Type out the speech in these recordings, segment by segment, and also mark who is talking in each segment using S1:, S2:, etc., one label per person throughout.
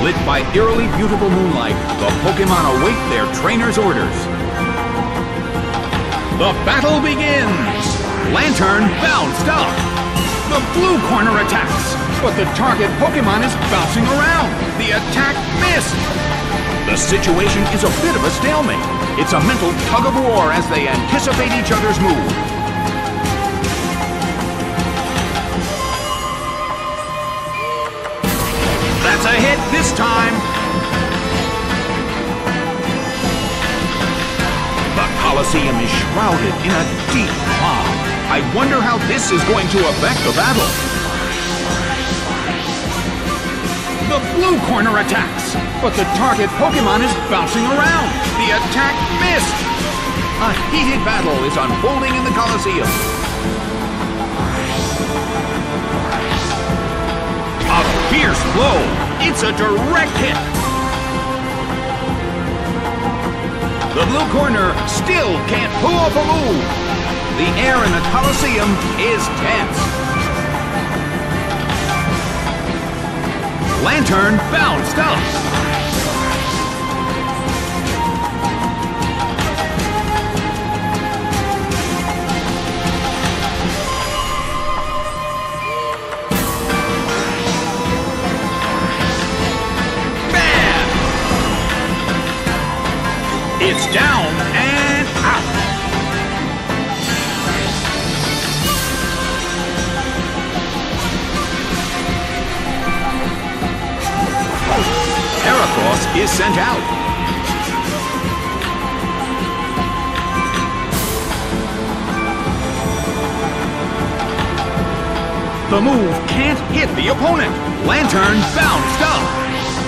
S1: Lit by eerily beautiful moonlight, the Pokémon await their trainer's orders. The battle begins! Lantern bounced up! The blue corner attacks, but the target Pokémon is bouncing around. The attack missed! The situation is a bit of a stalemate. It's a mental tug-of-war as they anticipate each other's move. That's a hit this time! The Colosseum is shrouded in a deep fog. I wonder how this is going to affect the battle. The blue corner attacks, but the target Pokémon is bouncing around. The attack missed! A heated battle is unfolding in the Colosseum. A fierce blow! It's a direct hit! The blue corner still can't pull off a move! The air in the Colosseum is tense. Lantern bounced up! It's down and out. Heracross is sent out. The move can't hit the opponent. Lantern bounced up.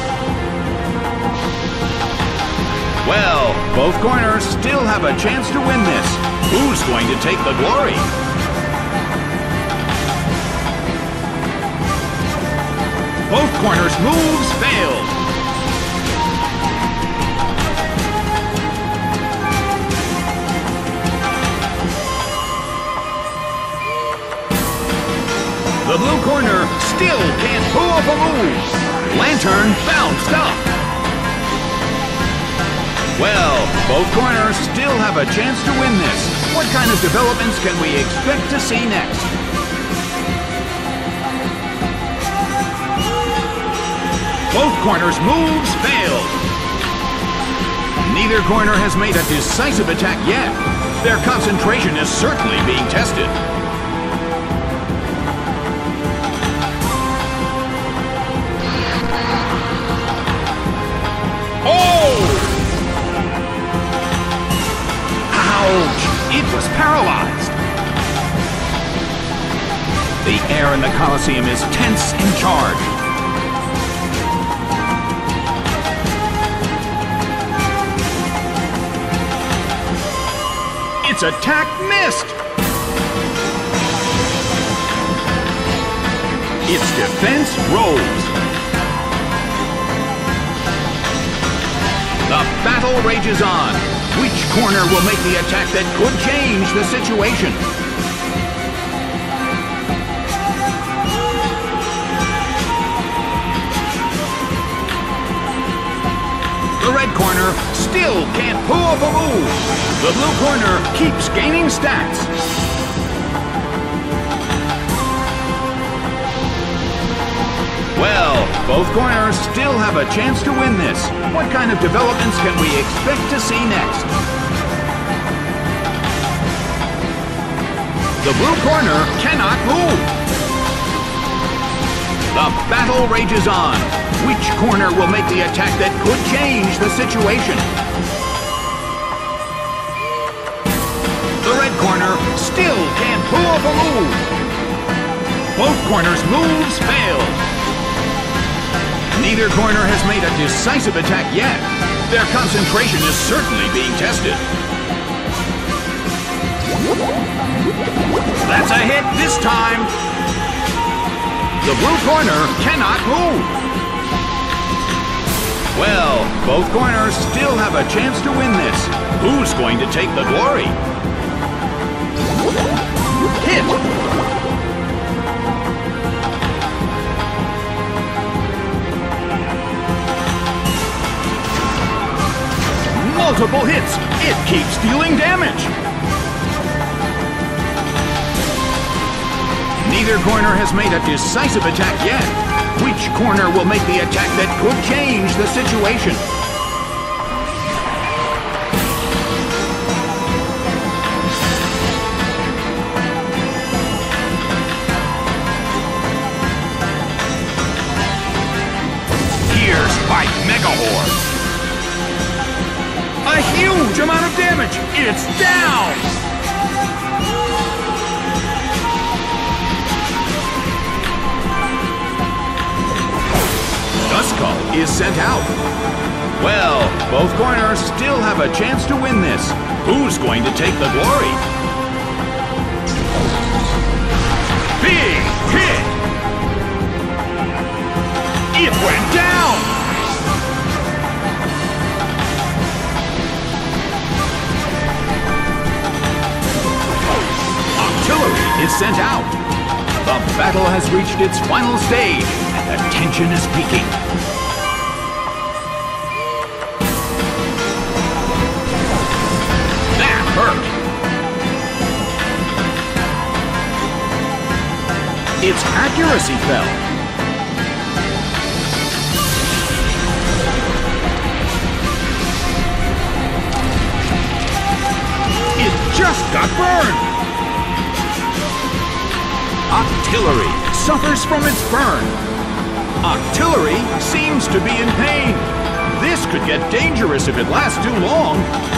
S1: Well, both corners still have a chance to win this. Who's going to take the glory? Both corners' moves failed. The blue corner still can't pull off a move. Lantern bounced up. Well, both corners still have a chance to win this. What kind of developments can we expect to see next? Both corners' moves failed. Neither corner has made a decisive attack yet. Their concentration is certainly being tested. It was paralyzed. The air in the Colosseum is tense and charged. Its attack missed. Its defense rose. The battle rages on. Which corner will make the attack that could change the situation? The red corner still can't pull off a move. The blue corner keeps gaining stats. Well, both corners still have a chance to win this. What kind of developments can we expect to see next? The blue corner cannot move. The battle rages on. Which corner will make the attack that could change the situation? The red corner still can't pull off a move. Both corners' moves failed. Neither corner has made a decisive attack yet. Their concentration is certainly being tested. That's a hit this time. The blue corner cannot move. Well, both corners still have a chance to win this. Who's going to take the glory? Hit! Neither corner has made a decisive attack yet. Which corner will make the attack that could change the situation? Here's Spike Megahorn. A huge amount of damage. It's down. Duskull is sent out. Well, both corners still have a chance to win this. Who's going to take the glory? Big hit! It went down! Octillery is sent out. The battle has reached its final stage, and the tension is peaking. That hurt! Its accuracy fell. It just got burned! Octillery suffers from its burn. Octillery seems to be in pain. This could get dangerous if it lasts too long.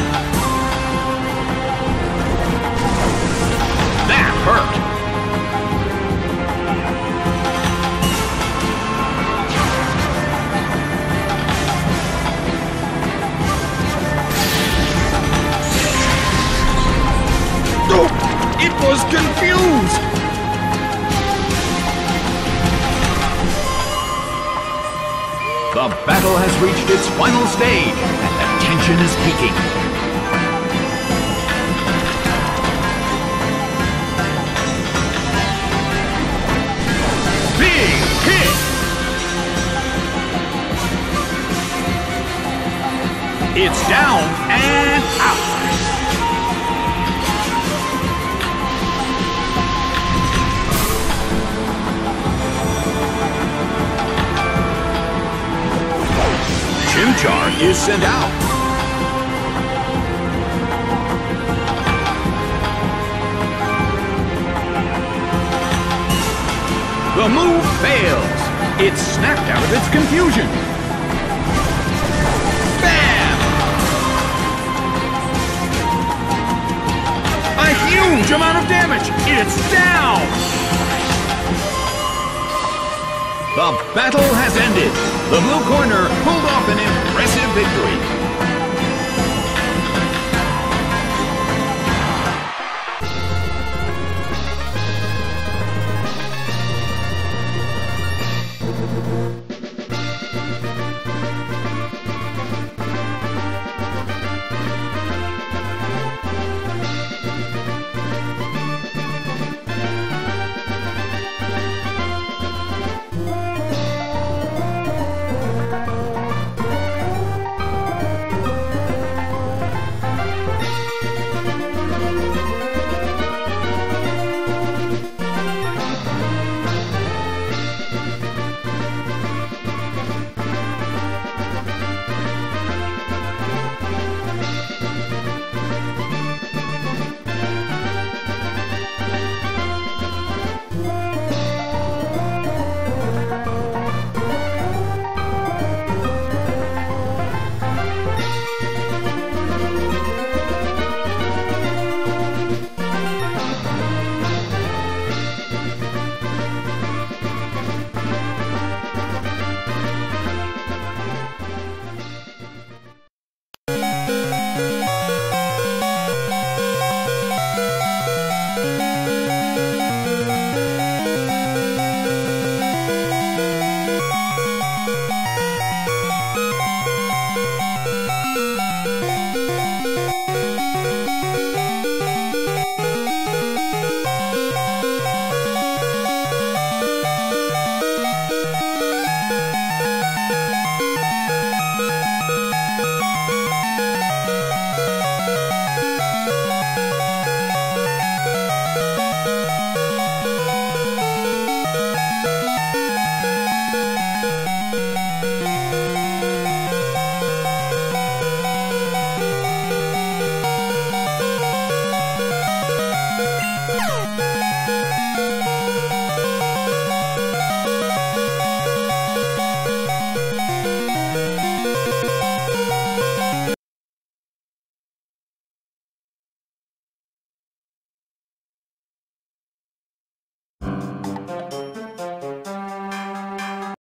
S1: That hurt. Oh, it was confused. The battle has reached its final stage, and the tension is peaking. Big hit! It's down and out. Chimchar is sent out. The move fails. It's snapped out of its confusion. Bam! A huge amount of damage. It's down. The battle has ended. The blue corner pulled off an impressive victory.